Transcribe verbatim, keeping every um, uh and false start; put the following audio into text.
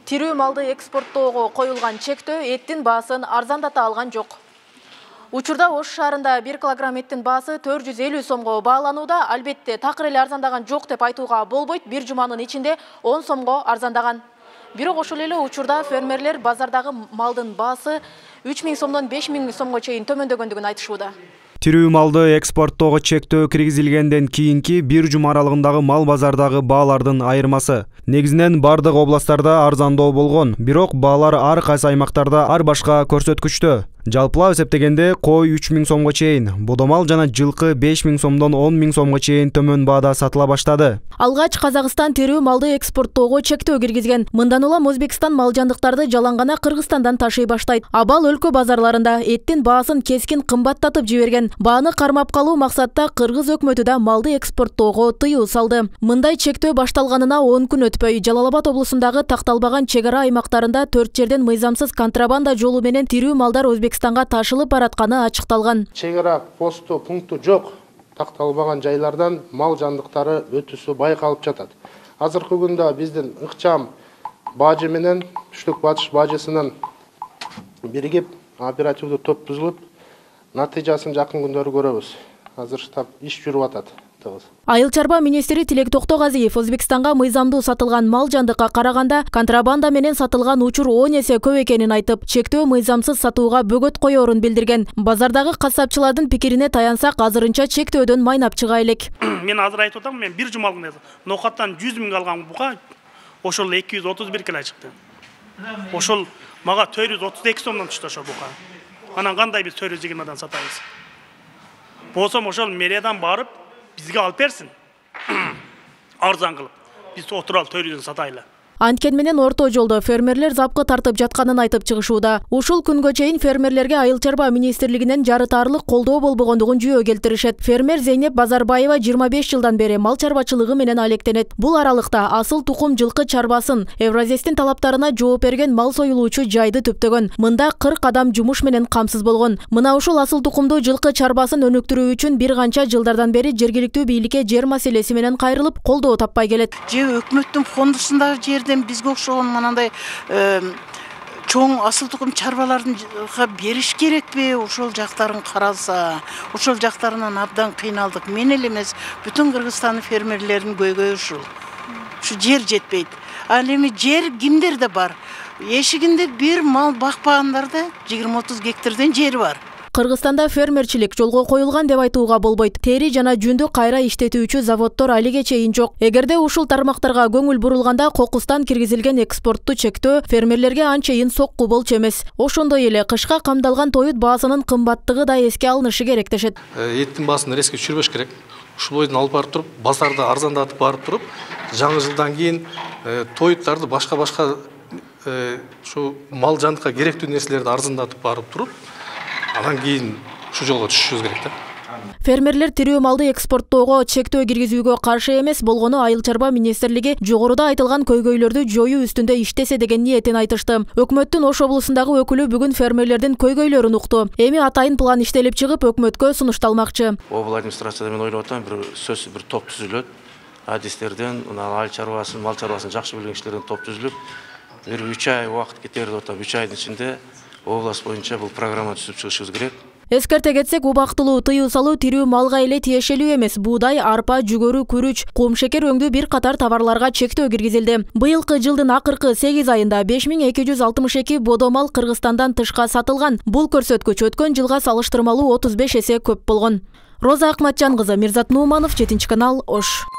Тирүү малды экспорттоого коюлган чектөө эттин баасын арзандата алган жок. Учурда Ош шаарында бир килограмм эттин баасы төрт жүз элүү сомго бааланууда. Албетте такыр эле арзандаган жок деп айтууга болбойт. Бир жуманын ичинде он сомго арзандаган. Бирок ошол эле учурда фермерлер базардагы малдын баасы үч миң сомдон беш миң сомго чейин төмөндөгөндүгүн айтышууда. Тирүү малды экспорттоого чектөө киргизилгенден кийинки бир жума аралыгындагы мал базардагы баалардын айырмасы. Негизинен бардык областтарда арзандоо болгон, бирок баалар ар кайсы аймактарда ар башка көрсөткүчтө. Жалпылап эсептегенде кой үч миң сомго чейин, бодомал жана жылкы беш миң сомдон он миң сомго чейин төмөн баада сатыла баштады. Алгач Казакстан тирүү малды экспорттоого чектөө киргизген. Мындан улам Өзбекстан мал жандыктарды жалаң гана Кыргызстандан ташый баштайт. Абал өлкө базарларында эттин баасын кескин кымбаттатып жиберген. Бааны кармап калуу максатта Кыргыз өкмөтү да малды экспорттоого тыюу салды. Мындай чектөө башталганына он күн өтпөй, Жалал Абад облусундагы такталбаган чек ара аймактарында төрт жерден мыйзамсыз контрабанда жолу менен тирүү малдар Өзбекстанга ташылып баратканы ачыкталган. Чек ара посту пункту жок такталбаган жайлардан мал жандыктары өтүүсү байкалып жатат. Азыркы күндө биздин ыкчам бажы менен Түштүк Батыш бажысынын биригип оперативдүү топ түзүлүп, натыйжасын жакын күндөрү көрөбүз. Азыр штаб иш жүрүп атат. Айыл чарба министри Тилек Токтогазиев Өзбекстанга мыйзамдуу сатылган мал жандыкка караганда контрабанда менен сатылган учур он эсе көп экенин айтып, чектөө мыйзамсыз сатууга бөгөт коёрун билдирген. Базардагы кассапчылардын пикирине таянсак, азырынча чектөөдөн майнап чыга элек. Мен азыр айтып атам, мен бир жумалык нокаттан жүз миң алган бука ошол эки жүз отуз бир кило чыкты. Ошол мага төрт жүз отуз эки сомдон түштү ошол бука. Анан кандай биз төрт жүз жыйырмадан сатабыз? Болсом ошол мэриядан барып бизге алып берсин. Арзан кылып. Биз отурал төрт жүздөн сатайлы. Анткен менен орто жолдо фермерлер запкы тартып жатканын айтып чыгышууда. Ушул күнгө чейин фермерлерге Айыл чарба министрлигинен жарытарлык колдоо болбогондугун жүйө келтиришет. Фермер Зейнеп Базарбаева жыйырма беш жылдан бери мал чарбачылыгы менен алектенет. Бул аралыкта асыл тукум жылкы чарбасын, Евразестин талаптарына жооп берген мал союлуучу жайды түптөгөн. Мында кырк адам жумуш менен камсыз болгон. Мына ушул асыл тукумдуу жылкы чарбасын өнүктүрүү үчүн бир канча жылдардан бери жергиликтүү бийликке жер маселеси менен кайрылып, колдоо таппай келет. Же өкмөттүн фондусундагы жер бизге окшогон мынандай чоң асыл тукум чарбаларга бериш керекпи? Ошол жактарын каралса, ошол жактарынан абдан кыйналдык. Мен эле эмес, бүтүн Кыргызстандын фермерлеринин көйгөйү ушул. Ушу жер жетпейт. Ал эми жер кимдерде бар? Эшигинде бир мал бакпагандарда жыйырма отуз гектардан жери бар. Кыргызстанда фермерчилик жолго коюлган деп айтууга болбойт. Тери жана жүндү кайра иштетүүчү заводдор алиге чейин жок. Эгерде ушул тармактарга көңүл бурулганда кокустан киргизилген экспортту чектөө фермерлерге анчейин сокку болчу эмес. Ошондой эле кышка камдалган тоют баасынын кымбаттыгы да эске алынышы керек дешет. Эттин баасын резко түшүрбөш керек. Ушул бойдон алып барып туруп, базарда арзандатып барып туруп, жаңы жылдан кийин тоюттарды башка-башка ушу мал жандыкка керектүү нерселерди арзандатып барып туруп, анан кийин ушу жолго түшүшүбүз керек да. Фермерлер тирүү малды экспорттоого чектөө киргизүүгө каршы эмес болгону Айыл чарба министрлиги жогоруда айтылган көйгөйлөрдү жоюу үстүндө иштесе деген ниетин айтышты. Өкмөттүн Ош облусундагы өкүлү бүгүн фермерлердин көйгөйлөрүн укту. Эми атайын план иштелип чыгып, өкмөткө сунушталмакчы. Обл администрацияда мен ойлоп атам, бир сөз бир топ түзүлөт. Адистерден, айыл чарбасын, мал чарбасын жакшы билген кишилерден топ түзүлүп, бир үч ай убакыт кетер деп атам. үч айдын ичинде область боюнча бул программа түзүп чыгышыбыз керек. Эскерте кетсек, убактылуу тыюу салуу тирүү малга эле тиешелүү эмес. Буудай, арпа, жүгөрү, күрүч, кум шекер өңдүү бир катар товарларга чектөө киргизилди. Быйылкы жылдын акыркы сегиз айында беш миң эки жүз алтымыш эки бодомал Кыргызстандан тышка сатылган. Бул көрсөткүч өткөн жылга салыштырмалуу отуз беш эсе көп болгон. Роза Акматжан кызы, Мирзат Нууманов, жетинчи канал, Ош.